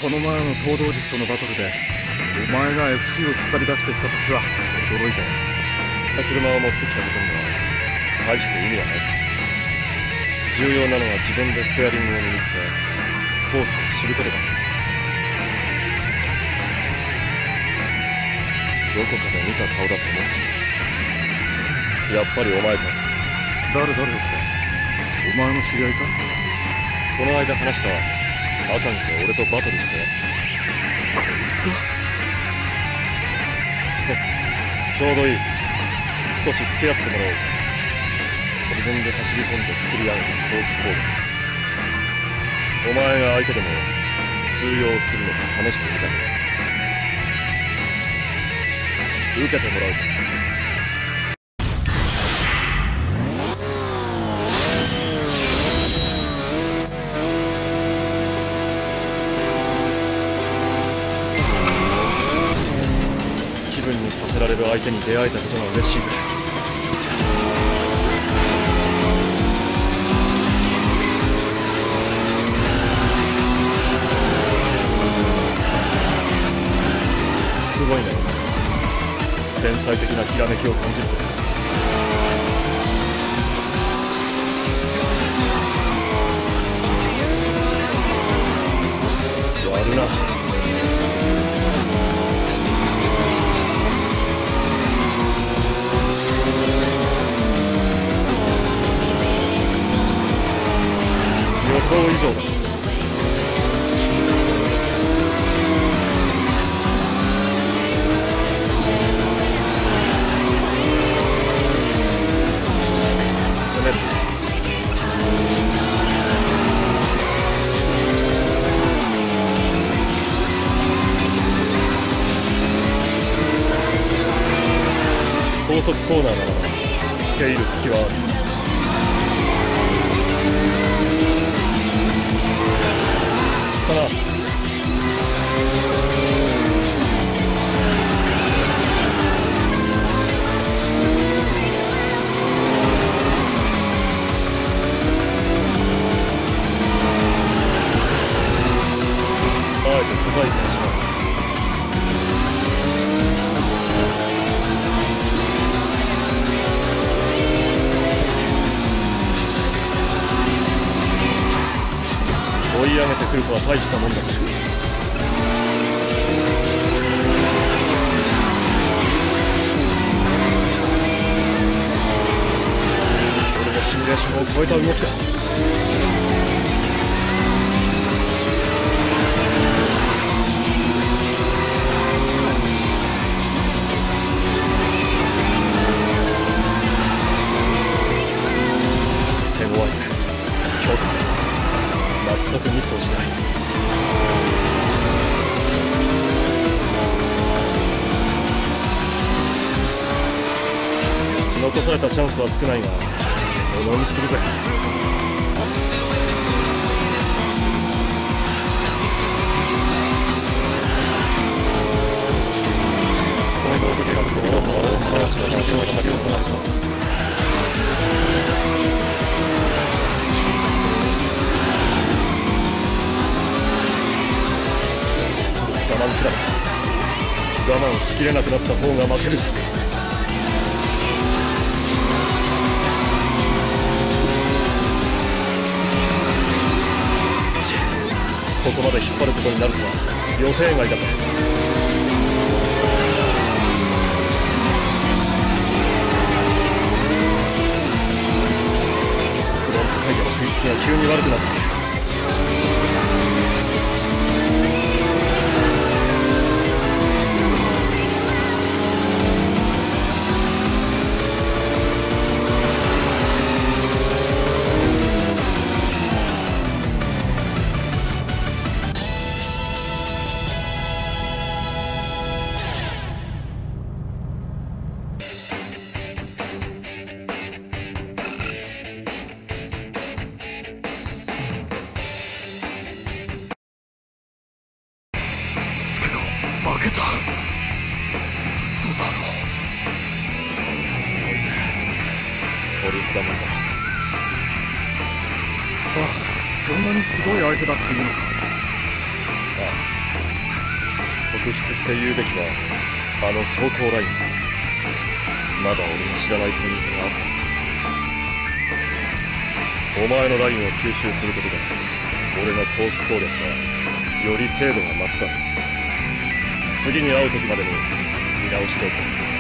この前の東道術とのバトルでお前が FC を引っ張り出してきた時は驚いたよ。 車を持ってきたことには大して意味はないさ。重要なのは自分でステアリングを握ってコースを知ることだ。どこかで見た顔だと思う。やっぱりお前か。 誰ですか？お前の知り合いか？ この間話したアカンと俺とバトルして。 こいつか？ ちょうどいい。少し付き合ってもらおうか。自分で走り込んで作り上げたコース攻撃。お前が相手でも通用するのか試してみたけど。受けてもらうか。気分にさせられる相手に出会えたことが嬉しいぜ。すごいね。天才的なひらめきを感じるぞ。やるな。予想以上だ。高速コーナーなら付け入る隙はある。かな。あえて叩いてしまう。追い上げてくるとは大したもんだ。俺のシミュレーションを超えた動きだ。手強いぜ。強化全くミスをしない。残されたチャンスは少ないがものにするぜ。我慢しきれなくなった方が負ける。ここまで引っ張ることになるとは予定外だぜ。フロントタイヤの食いつきが急に悪くなったぜ。 負けた。嘘だろ。 トリックダムだ。 あ、そんなにすごい相手だっていうのか。 ああ。 突出して言うべきはあの走行ラインだ。まだ俺の知らないポイントがあった。お前のラインを吸収することで俺のコース攻略はより精度が増すだろう。次に会う時までに見直しておく。